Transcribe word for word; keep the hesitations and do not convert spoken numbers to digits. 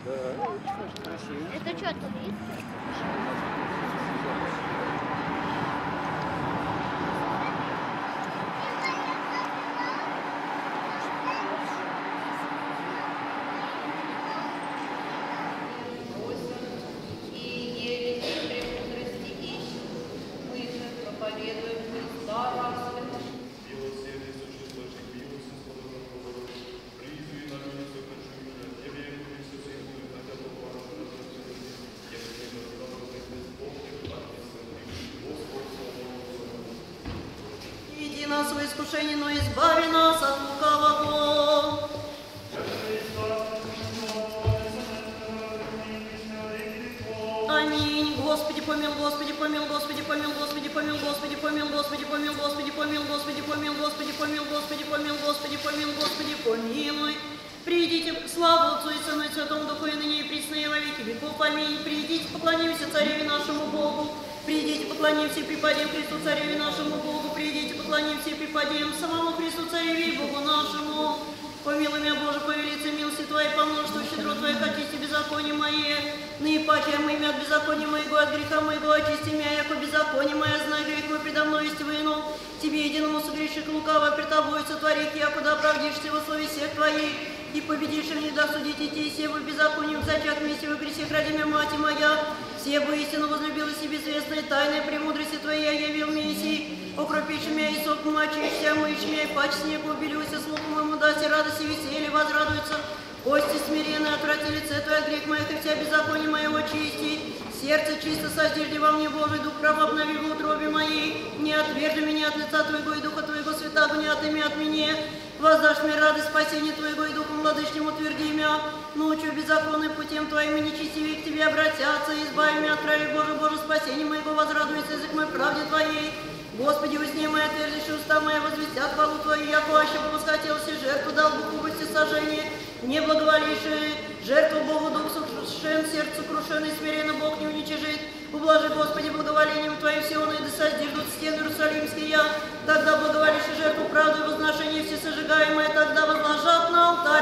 Это что, турист? Нас в искушение, но избави нас от лукавого. Аминь. Господи, помил, Господи, помил, Господи, помил, Господи, помил, Господи, помил, Господи, помил, Господи, помил, Господи, помил, Господи, помил, Господи, помил, Господи, помил, Господи, помилуй. Придите, славу Отцу и Сыну и Святому Духу, и ныне и присно и во веки веков. Аминь. Придите, поклонимся Цареве нашему Богу. Придите, поклонимся и припадем Христу Цареве нашему Богу. Придите, поклонимся и припадем самому Христу Цареве и Богу нашему. Помилуй меня, Боже, по велице милости Твоей, по множеству щедрот Твоих, очисти беззаконие мое. Наипаче моими от беззакония моего, от греха моего, очисти меня, яко беззаконие мое, знай, грех мой предо мной есть вину. Тебе, единому согреших лукаво, пред Тобой сотворих, якуда оправдишься во слове всех Твоих, и победишь в них, да судить идти, все вы беззаконием зачат вместе в грехе ради меня, мать моя. Все бы истину возлюбила себе известной тайной премудрости Твоей явил Мессии. Окропишь меня и соком очишься, мышь меня и паче снегу убелюся, слуху моему даси радость и веселье возрадуется. Кости смиренные, отврати лице Твое от грех моих, и вся беззаконие моего чисти. Сердце чисто созижди во мне, Божий Дух прав обнови в утробе моей. Не отвержи меня от лица Твоего и Духа Твоего святаго, не отыми от меня. Воздашь мне радость спасения Твоего и Духом Владычним утверди меня. Научу беззаконным путем Твоим, и нечестивее к Тебе обратятся. Избави меня от крови, Боже, Боже, спасение моего, возрадуется язык мой правде Твоей. Господи, усни мои, отверзишь уста мои, возвестят хвалу Твою, яко аще бы восхотелся жертву, дал Богу во всесожжение, не благоволивши жертву Богу, дух сокрушен, сердце крушен, и смиренно Бог не уничижит. Ублажи, Господи, благоволением Твоим все он и да созиждут стены Иерусалимские, тогда благоволишь жертву правду и возношение все сожигаемое, тогда возложат на алтарь